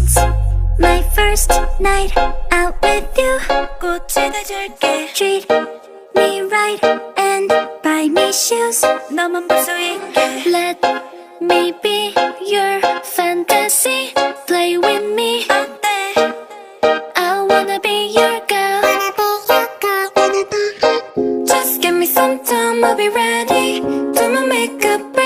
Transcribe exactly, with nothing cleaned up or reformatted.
It's my first night out with you. 꽃에다 줄게. Treat me right and buy me shoes. 너만 볼 수 있게. Let me be your fantasy. Play with me. 어때? I wanna be your girl. Just give me some time, I'll be ready. Do my makeup